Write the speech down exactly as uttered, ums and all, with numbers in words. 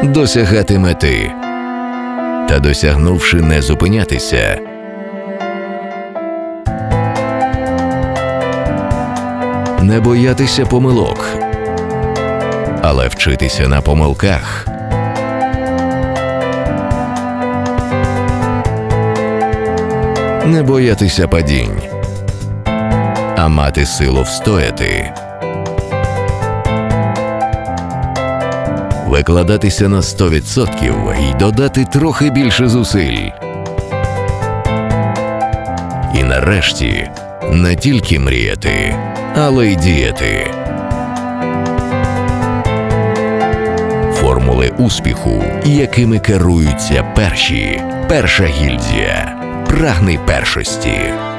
досягати мети та, досягнувши, не зупинятися. Не боятися помилок, але вчитися на помилках. Не боятися падінь, а мати силу встояти. Викладатися на сто відсотків і додати трохи більше зусиль. І нарешті не тільки мріяти, але й діяти. Формули успіху, якими керуються перші. Перша гільдія. Прагни першості.